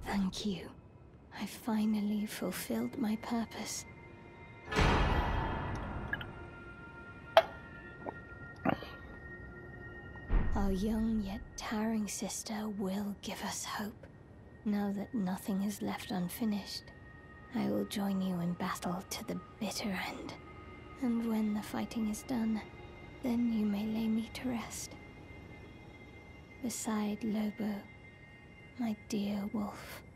Thank you. I finally fulfilled my purpose. Our young yet towering sister will give us hope. Now that nothing is left unfinished, I will join you in battle to the bitter end. And when the fighting is done, then you may lay me to rest. Beside Lobo, my dear wolf.